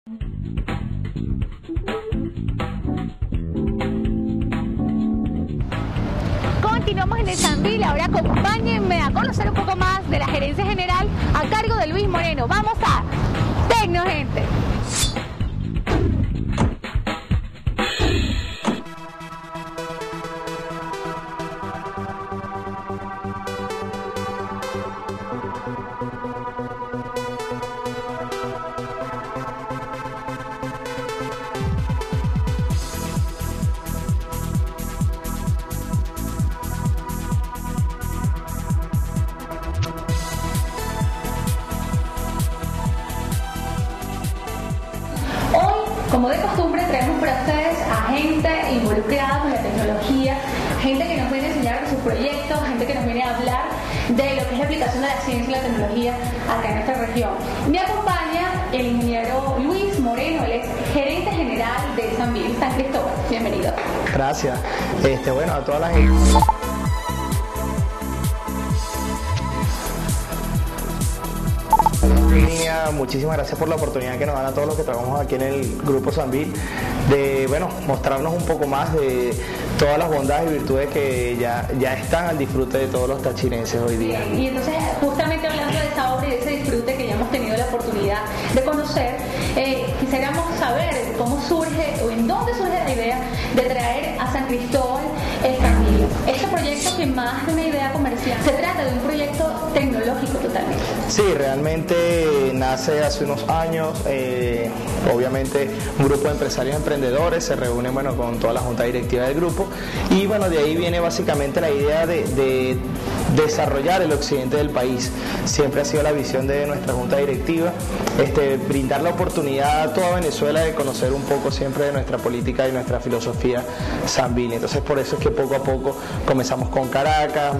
Continuamos en el Sambil. Ahora acompáñenme a conocer un poco más de la gerencia general a cargo de Luis Moreno. Vamos a Tecno, gente. Como de costumbre, traemos para ustedes a gente involucrada con la tecnología, gente que nos viene a enseñar de sus proyectos, gente que nos viene a hablar de lo que es la aplicación de la ciencia y la tecnología acá en nuestra región. Me acompaña el ingeniero Luis Moreno, él es gerente general de Sambil San Cristóbal. Bienvenido. Gracias. Bueno, a toda la gente. Muchísimas gracias por la oportunidad que nos dan a todos los que trabajamos aquí en el Grupo Sambil de mostrarnos un poco más de todas las bondades y virtudes que ya están al disfrute de todos los tachirenses hoy día. Y entonces, justamente hablando de esa obra y de ese disfrute que ya hemos tenido la oportunidad de conocer, quisiéramos saber cómo surge o en dónde surge la idea de traer a San Cristóbal el Sambil. Este proyecto, que más de una idea comercial, se trata de un proyecto tecnológico totalmente. Sí, realmente nace hace unos años. Obviamente un grupo de empresarios emprendedores se reúnen con toda la junta directiva del grupo y de ahí viene básicamente la idea de desarrollar el occidente del país. Siempre ha sido la visión de nuestra junta directiva, brindar la oportunidad a toda Venezuela de conocer un poco siempre de nuestra política y nuestra filosofía Sambil. Entonces por eso es que poco a poco comenzamos con Caracas,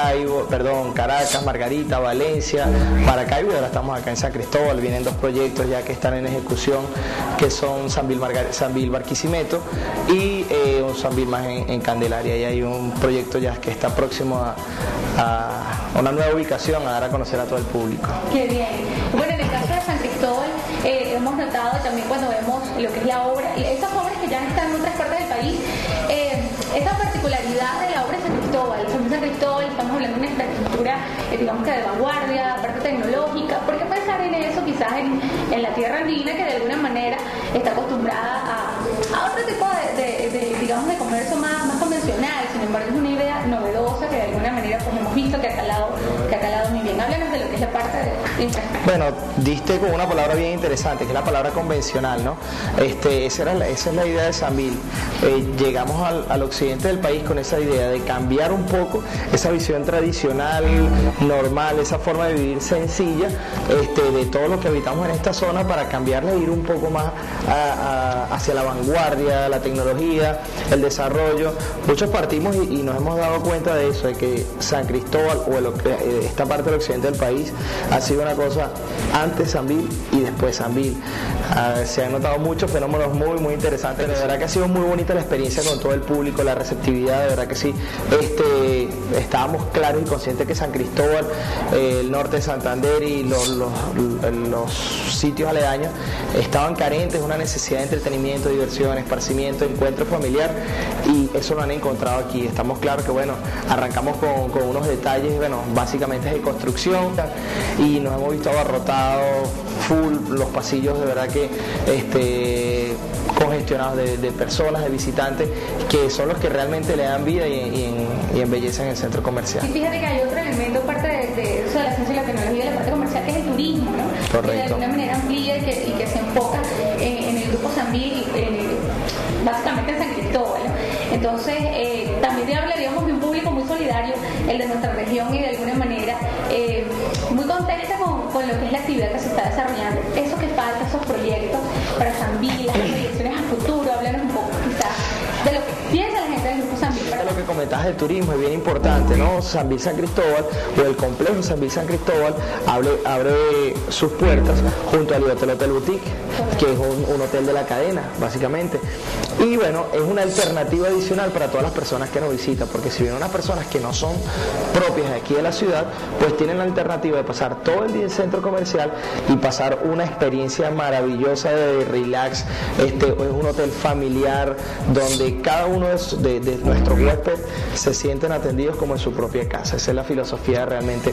Margarita, Valencia, Maracaibo, y ahora estamos acá en San Cristóbal. Vienen dos proyectos ya que están en ejecución, que son Sambil Barquisimeto y un Sambil más en Candelaria, y hay un proyecto ya que está próximo a una nueva ubicación, a dar a conocer a todo el público. Qué bien. Bueno, en el caso de San Cristóbal hemos notado también, cuando vemos lo que es la obra, esas obras que ya están en otras partes del país, esa particularidad de la obra de San Cristóbal. San Cristóbal, estamos hablando de una infraestructura, digamos que de vanguardia, parte tecnológica. ¿Por qué pensar en eso quizás en la tierra andina, que de alguna manera está acostumbrada a otro tipo digamos, de comercio más convencional? Sin embargo, es una idea novedosa que de alguna manera hemos visto que ha calado muy bien. Háblanos de lo que es la parte de infraestructura. Bueno, diste con una palabra bien interesante, que es la palabra convencional, ¿no? Esa es la idea de Sambil. Llegamos al occidente del país con esa idea de cambiar un poco esa visión tradicional, normal, esa forma de vivir sencilla, de todo lo que habitamos en esta zona, para cambiarla e ir un poco más hacia la vanguardia, la tecnología, el desarrollo. Muchos partimos y nos hemos dado cuenta de eso, de que San Cristóbal o esta parte del occidente del país ha sido una cosa antes Sambil y después Sambil. Se han notado muchos fenómenos muy interesantes. De verdad que ha sido muy bonita la experiencia con todo el público, la receptividad, de verdad que sí. Estábamos claros y conscientes que San Cristóbal, el norte de Santander y los sitios aledaños estaban carentes de una necesidad de entretenimiento, diversión, esparcimiento, encuentro familiar, y eso lo han encontrado aquí. Estamos claros que arrancamos con unos detalles, básicamente es de construcción, y nos hemos visto abarrotados full los pasillos, de verdad que congestionados de personas, de visitantes, que son los que realmente le dan vida y embellecen el centro comercial. Y fíjate que hay otro elemento, parte de eso de la ciencia y la tecnología, de la parte comercial, que es el turismo, ¿no? Correcto. Que de alguna manera amplía y que se enfoca en el grupo Sambil, básicamente en San Cristóbal. Entonces, también hablaríamos de un público muy solidario, el de nuestra región, y de alguna manera muy contenta con lo que es la actividad que se está desarrollando. Eso que falta, esos proyectos para Sambil, las proyecciones a futuro. Háblanos un poco quizás de lo que piensa la gente del grupo Sambil. Lo que ventajas del turismo es bien importante, ¿no? Sambil San Cristóbal, o el complejo Sambil San Cristóbal, abre sus puertas junto al Hotel Boutique, que es un hotel de la cadena, básicamente. Y bueno, es una alternativa adicional para todas las personas que nos visitan, porque si vienen unas personas que no son propias de aquí de la ciudad, pues tienen la alternativa de pasar todo el día en el centro comercial y pasar una experiencia maravillosa de relax. Es un hotel familiar donde cada uno de nuestros huéspedes se sienten atendidos como en su propia casa. Esa es la filosofía realmente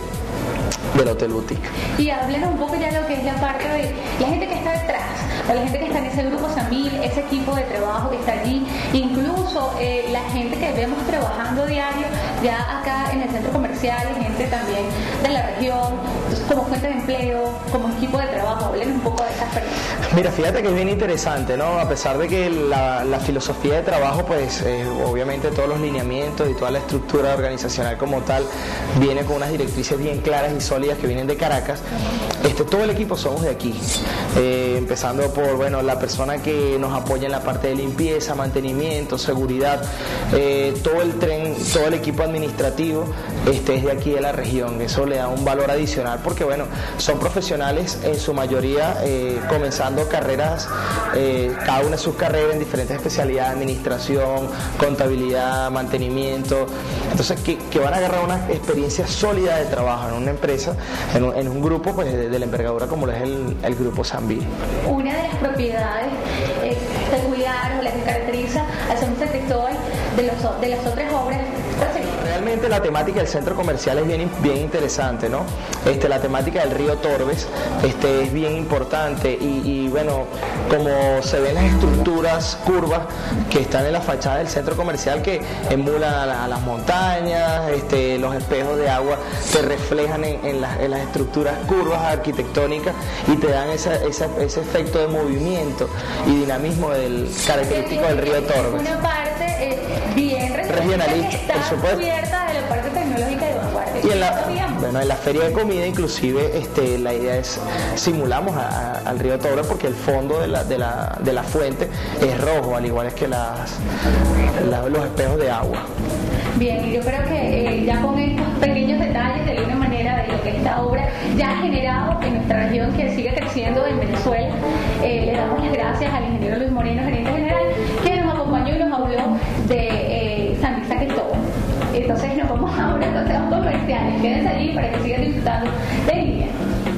del Hotel Boutique. Y háblenos un poco ya lo que es la parte de la gente que está detrás, o la gente que está en ese grupo Sambil, ese equipo de trabajo que está allí, incluso la gente que vemos trabajando diario ya acá en el centro comercial, y gente también de la región, como fuente de empleo, como equipo de trabajo. Háblenos un poco de esas personas. Mira, fíjate que es bien interesante, ¿no? A pesar de que la filosofía de trabajo, pues obviamente todos los lineamientos y toda la estructura organizacional como tal viene con unas directrices bien claras y sólidas que vienen de Caracas. Todo el equipo somos de aquí, empezando por, bueno, la persona que nos apoya en la parte de limpieza, mantenimiento, seguridad, todo el equipo administrativo es de aquí de la región. Eso le da un valor adicional porque, bueno, son profesionales en su mayoría comenzando carreras, cada una de sus carreras en diferentes especialidades: administración, contabilidad, mantenimiento. Entonces que van a agarrar una experiencia sólida de trabajo en una empresa, en un grupo pues de la envergadura como lo es el grupo Sambil. Una de las propiedades peculiares o las que caracteriza al Sambil San Cristóbal de las otras obras, ¿cuál sería? Realmente la temática del centro comercial es bien interesante, ¿no? La temática del río Torbes es bien importante y bueno, como se ven las estructuras curvas que están en la fachada del centro comercial, que emulan a las montañas, los espejos de agua te reflejan en las estructuras curvas arquitectónicas y te dan ese efecto de movimiento y dinamismo característico del río Torbes. Una parte bien regionalista, por supuesto, cubierta de la parte tecnológica de vanguardia. Y en la feria de comida inclusive la idea es simulamos al río Torbes, porque el fondo de la fuente es rojo, al igual es que los espejos de agua. Bien, yo creo que ya con estos pequeños detalles, de alguna manera, de lo que esta obra ya ha generado en nuestra región, que sigue creciendo en Venezuela, le damos las gracias al ingeniero Luis Moreno, gerente general, que nos acompañó y nos habló de Sambil San Cristóbal. Entonces nos vamos ahora a los comerciales. Quédense allí para que sigan disfrutando de Línea.